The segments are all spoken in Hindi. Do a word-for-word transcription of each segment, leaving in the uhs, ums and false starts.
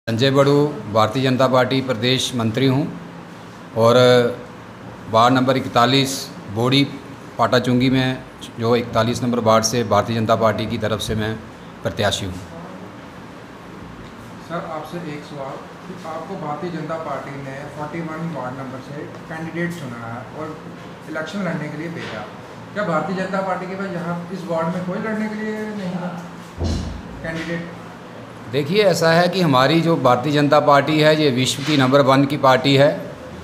संजय बड़ू, भारतीय जनता पार्टी प्रदेश मंत्री हूँ और वार्ड नंबर इकतालीस बोड़ी पाटाचुंगी में जो इकतालीस नंबर वार्ड से भारतीय जनता पार्टी की तरफ से मैं प्रत्याशी हूँ। सर, आपसे एक सवाल कि आपको भारतीय जनता पार्टी ने इकतालीस वार्ड नंबर से कैंडिडेट चुना है और इलेक्शन लड़ने के लिए भेजा। क्या भारतीय जनता पार्टी के पास यहाँ इस वार्ड में कोई लड़ने के लिए नहीं है कैंडिडेट? देखिए, ऐसा है कि हमारी जो भारतीय जनता पार्टी है ये विश्व की नंबर वन की पार्टी है।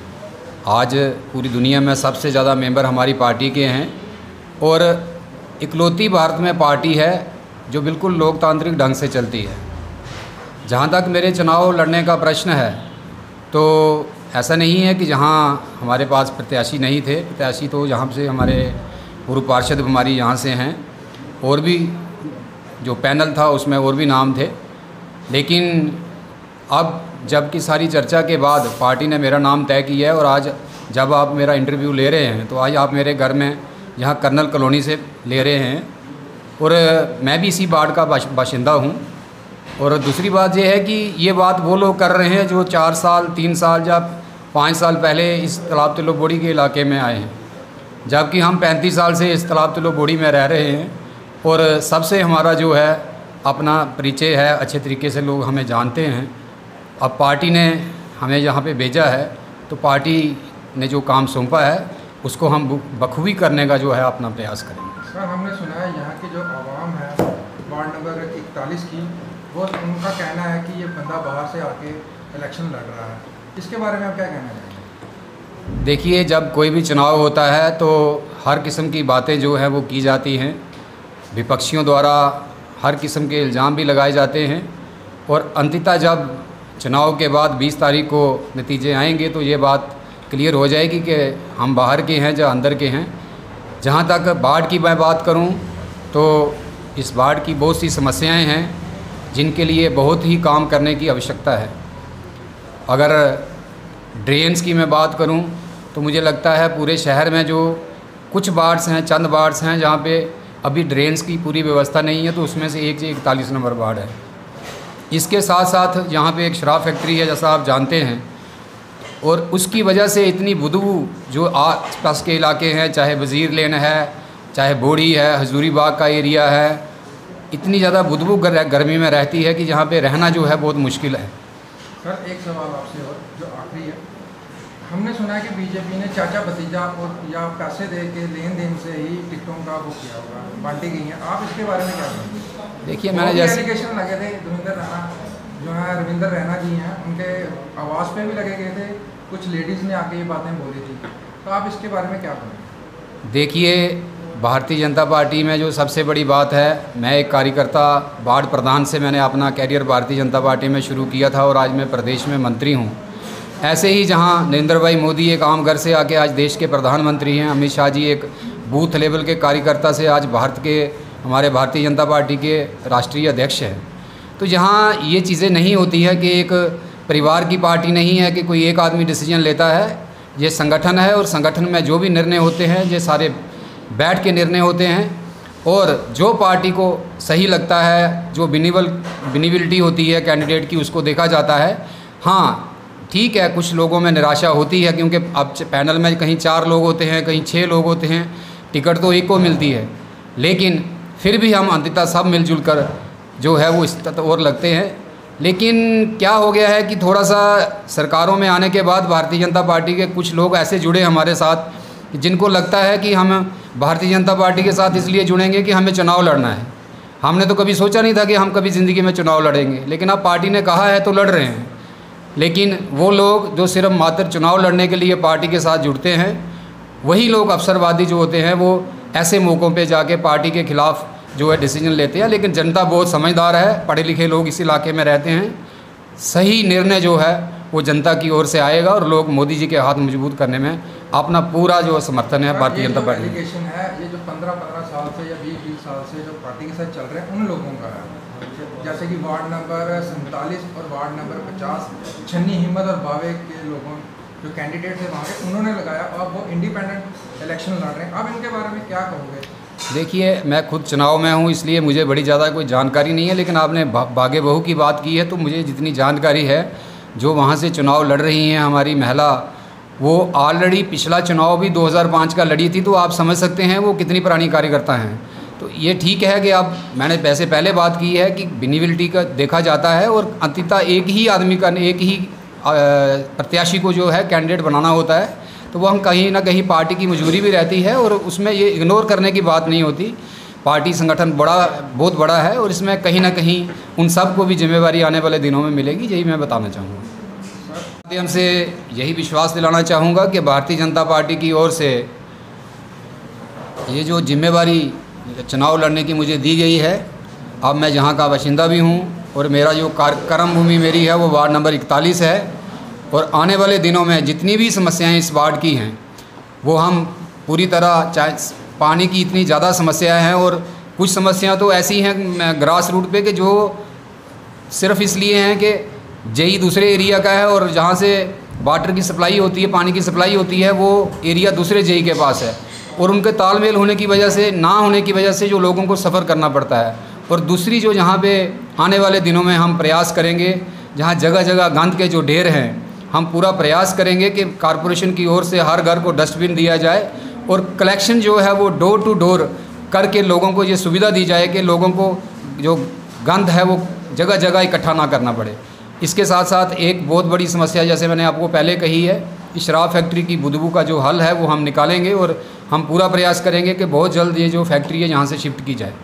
आज पूरी दुनिया में सबसे ज़्यादा मेंबर हमारी पार्टी के हैं और इकलौती भारत में पार्टी है जो बिल्कुल लोकतांत्रिक ढंग से चलती है। जहाँ तक मेरे चुनाव लड़ने का प्रश्न है तो ऐसा नहीं है कि जहाँ हमारे पास प्रत्याशी नहीं थे। प्रत्याशी तो यहाँ से हमारे पूर्व पार्षद हमारी यहाँ से हैं और भी जो पैनल था उसमें और भी नाम थे, लेकिन अब जब की सारी चर्चा के बाद पार्टी ने मेरा नाम तय किया है और आज जब आप मेरा इंटरव्यू ले रहे हैं तो आज आप मेरे घर में यहाँ कर्नल कॉलोनी से ले रहे हैं और मैं भी इसी वार्ड का बाशिंदा हूँ। और दूसरी बात यह है कि ये बात वो लोग कर रहे हैं जो चार साल तीन साल या पाँच साल पहले इस तालाब तिलो बोड़ी के इलाके में आए हैं, जबकि हम पैंतीस साल से इस तालाब तिलो बोड़ी में रह रहे हैं और सबसे हमारा जो है अपना परिचय है, अच्छे तरीके से लोग हमें जानते हैं। अब पार्टी ने हमें यहाँ पे भेजा है तो पार्टी ने जो काम सौंपा है उसको हम बखूबी करने का जो है अपना प्रयास करेंगे। सर, हमने सुना है यहाँ की जो आवाम है वार्ड नंबर इकतालीस की, वो उनका कहना है कि ये बंदा बाहर से आके इलेक्शन लड़ रहा है, इसके बारे में आप क्या कहना चाहेंगे? देखिए, जब कोई भी चुनाव होता है तो हर किस्म की बातें जो है वो की जाती हैं, विपक्षियों द्वारा हर किस्म के इल्ज़ाम भी लगाए जाते हैं और अंततः जब चुनाव के बाद बीस तारीख को नतीजे आएंगे तो ये बात क्लियर हो जाएगी कि हम बाहर के हैं या अंदर के हैं। जहाँ तक बाढ़ की मैं बात करूँ तो इस बाढ़ की बहुत सी समस्याएं हैं जिनके लिए बहुत ही काम करने की आवश्यकता है। अगर ड्रेन्स की मैं बात करूँ तो मुझे लगता है पूरे शहर में जो कुछ वार्ड्स हैं, चंद वार्ड्स हैं जहाँ पे अभी ड्रेन्स की पूरी व्यवस्था नहीं है, तो उसमें से एक से इकतालीस नंबर वार्ड है। इसके साथ साथ यहाँ पे एक शराब फैक्ट्री है जैसा आप जानते हैं और उसकी वजह से इतनी बदबू जो आस पास के इलाके हैं, चाहे वज़ीर लेन है, चाहे बोड़ी है, हजूरी बाग का एरिया है, इतनी ज़्यादा बदबू गर्मी में रहती है कि जहाँ पे रहना जो है बहुत मुश्किल है। सर, एक सवाल आपसे और जो आखिरी है, हमने सुना है कि बीजेपी ने चाचा भतीजा और या पैसे दे के लेन देन से ही टिकटों का वो किया होगा, बांटी गई हैं, आप इसके बारे में क्या कहेंगे? देखिए, मैंने जैसे एलिगेशन लगे थे, रविंदर रैना जो है रविंदर रैना जी हैं, उनके आवाज़ पे भी लगे गए थे, कुछ लेडीज़ ने आके ये बातें बोली थी, तो आप इसके बारे में क्या कहेंगे? देखिए, भारतीय जनता पार्टी में जो सबसे बड़ी बात है, मैं एक कार्यकर्ता वार्ड प्रधान से मैंने अपना कैरियर भारतीय जनता पार्टी में शुरू किया था और आज मैं प्रदेश में मंत्री हूँ। ऐसे ही जहाँ नरेंद्र भाई मोदी एक आम घर से आके आज देश के प्रधानमंत्री हैं, अमित शाह जी एक बूथ लेवल के कार्यकर्ता से आज भारत के हमारे भारतीय जनता पार्टी के राष्ट्रीय अध्यक्ष हैं। तो यहाँ ये चीज़ें नहीं होती है कि एक परिवार की पार्टी नहीं है कि कोई एक आदमी डिसीजन लेता है। ये संगठन है और संगठन में जो भी निर्णय होते हैं ये सारे बैठ के निर्णय होते हैं और जो पार्टी को सही लगता है, जो विनिबल विनिबिलिटी होती है कैंडिडेट की, उसको देखा जाता है। हाँ, ठीक है, कुछ लोगों में निराशा होती है क्योंकि अब पैनल में कहीं चार लोग होते हैं, कहीं छः लोग होते हैं, टिकट तो एक को मिलती है, लेकिन फिर भी हम अंततः सब मिलजुल कर जो है वो इस और लगते हैं। लेकिन क्या हो गया है कि थोड़ा सा सरकारों में आने के बाद भारतीय जनता पार्टी के कुछ लोग ऐसे जुड़े हमारे साथ जिनको लगता है कि हम भारतीय जनता पार्टी के साथ इसलिए जुड़ेंगे कि हमें चुनाव लड़ना है। हमने तो कभी सोचा नहीं था कि हम कभी ज़िंदगी में चुनाव लड़ेंगे, लेकिन अब पार्टी ने कहा है तो लड़ रहे हैं। लेकिन वो लोग जो सिर्फ मात्र चुनाव लड़ने के लिए पार्टी के साथ जुड़ते हैं, वही लोग अवसरवादी जो होते हैं वो ऐसे मौक़ों पे जाके पार्टी के ख़िलाफ़ जो है डिसीजन लेते हैं। लेकिन जनता बहुत समझदार है, पढ़े लिखे लोग इस इलाके में रहते हैं, सही निर्णय जो है वो जनता की ओर से आएगा और लोग मोदी जी के हाथ मजबूत करने में अपना पूरा जो समर्थन है भारतीय जनता पार्टी। एलिगेशन है ये जो पंद्रह पंद्रह साल से या बीस बीस साल से जो पार्टी के साथ चल रहे हैं उन लोगों का है, जैसे कि वार्ड नंबर सैंतालीस और वार्ड नंबर पचास छन्नी हिम्मत और बावे के लोगों जो कैंडिडेट थे वहाँ के, उन्होंने लगाया और वो इंडिपेंडेंट इलेक्शन लड़ रहे हैं। अब इनके बारे में क्या कहोगे? देखिए, मैं खुद चुनाव में हूँ, इसलिए मुझे बड़ी ज़्यादा कोई जानकारी नहीं है, लेकिन आपने बागे बहू की बात की है तो मुझे जितनी जानकारी है, जो वहाँ से चुनाव लड़ रही हैं हमारी महिला, वो ऑलरेडी पिछला चुनाव भी दो हज़ार पाँच का लड़ी थी, तो आप समझ सकते हैं वो कितनी पुरानी कार्यकर्ता हैं। तो ये ठीक है कि अब मैंने वैसे पहले बात की है कि विनिबिलिटी का देखा जाता है और अंततः एक ही आदमी का, एक ही प्रत्याशी को जो है कैंडिडेट बनाना होता है, तो वो हम कहीं ना कहीं पार्टी की मजबूरी भी रहती है और उसमें ये इग्नोर करने की बात नहीं होती। पार्टी संगठन बड़ा बहुत बड़ा है और इसमें कहीं ना कहीं उन सब को भी जिम्मेवारी आने वाले दिनों में मिलेगी, यही मैं बताना चाहूँगा। माध्यम से यही विश्वास दिलाना चाहूँगा कि भारतीय जनता पार्टी की ओर से ये जो जिम्मेवारी चुनाव लड़ने की मुझे दी गई है, अब मैं जहाँ का बाशिंदा भी हूँ और मेरा जो कार्यक्रम भूमि मेरी है वो वार्ड नंबर इकतालीस है, और आने वाले दिनों में जितनी भी समस्याएं इस वार्ड की हैं वो हम पूरी तरह, चाहे पानी की इतनी ज़्यादा समस्या है और कुछ समस्याएं तो ऐसी हैं ग्रास रूट पे कि जो सिर्फ इसलिए हैं कि जेई दूसरे एरिया का है और जहाँ से वाटर की सप्लाई होती है, पानी की सप्लाई होती है, वो एरिया दूसरे जेई के पास है और उनके तालमेल होने की वजह से, ना होने की वजह से जो लोगों को सफ़र करना पड़ता है। और दूसरी जो यहाँ पे आने वाले दिनों में हम प्रयास करेंगे, जहाँ जगह जगह गंद के जो ढेर हैं, हम पूरा प्रयास करेंगे कि कॉरपोरेशन की ओर से हर घर को डस्टबिन दिया जाए और कलेक्शन जो है वो डोर टू डोर करके लोगों को ये सुविधा दी जाए कि लोगों को जो गंद है वो जगह जगह इकट्ठा ना करना पड़े। इसके साथ साथ एक बहुत बड़ी समस्या, जैसे मैंने आपको पहले कही है, शराब फैक्ट्री की बदबू का जो हल है वो हम निकालेंगे और हम पूरा प्रयास करेंगे कि बहुत जल्द ये जो फैक्ट्री है यहाँ से शिफ्ट की जाए।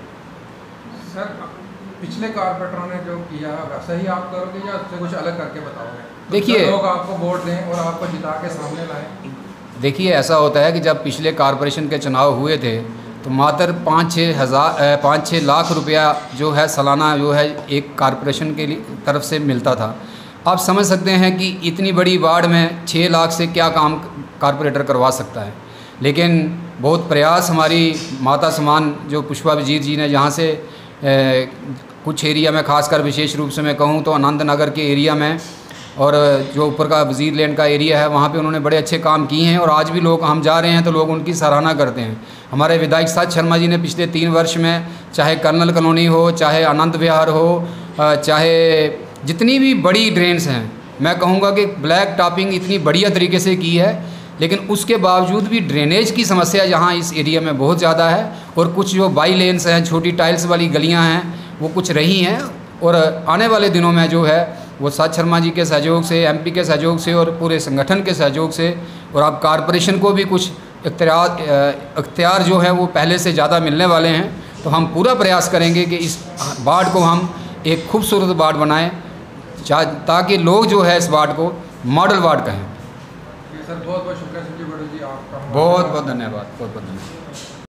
सर, पिछले कारपोरेटरों ने जो किया वैसा ही आप करोगे या उससे कुछ अलग करके बताओगे? देखिए, लोग आपको वोट दें और आपको जिता के सामने लाएं। देखिए, ऐसा होता है कि जब पिछले कारपोरेशन के चुनाव हुए थे तो मात्र पाँच छः हज़ार पाँच छः लाख रुपया जो है सालाना जो है एक कारपोरेशन के लिए तरफ से मिलता था। आप समझ सकते हैं कि इतनी बड़ी वार्ड में छः लाख से क्या काम कारपोरेटर करवा सकता है। लेकिन बहुत प्रयास हमारी माता समान जो पुष्पा वजीर जी ने, जहाँ से ए, कुछ एरिया में, खासकर विशेष रूप से मैं कहूँ तो आनंद नगर के एरिया में और जो ऊपर का वजीर लैंड का एरिया है, वहाँ पे उन्होंने बड़े अच्छे काम किए हैं और आज भी लोग, हम जा रहे हैं तो लोग उनकी सराहना करते हैं। हमारे विधायक साथ शर्मा जी ने पिछले तीन वर्ष में, चाहे कर्नल कॉलोनी हो, चाहे आनंद विहार हो, चाहे जितनी भी बड़ी ड्रेन्स हैं, मैं कहूँगा कि ब्लैक टॉपिंग इतनी बढ़िया तरीके से की है, लेकिन उसके बावजूद भी ड्रेनेज की समस्या यहाँ इस एरिया में बहुत ज़्यादा है और कुछ जो बाई लेन्स हैं, छोटी टाइल्स वाली गलियाँ हैं, वो कुछ रही हैं और आने वाले दिनों में जो है वो साथ शर्मा जी के सहयोग से, एमपी के सहयोग से और पूरे संगठन के सहयोग से, और अब कॉरपोरेशन को भी कुछ इख्तियार इख्तियार जो है वो पहले से ज़्यादा मिलने वाले हैं, तो हम पूरा प्रयास करेंगे कि इस वार्ड को हम एक खूबसूरत वार्ड बनाएं, ताकि लोग जो है इस वार्ड को मॉडल वार्ड कहें। सर, बहुत बहुत शुक्रिया संजय जी, आपका बहुत बहुत धन्यवाद, बहुत बहुत धन्यवाद।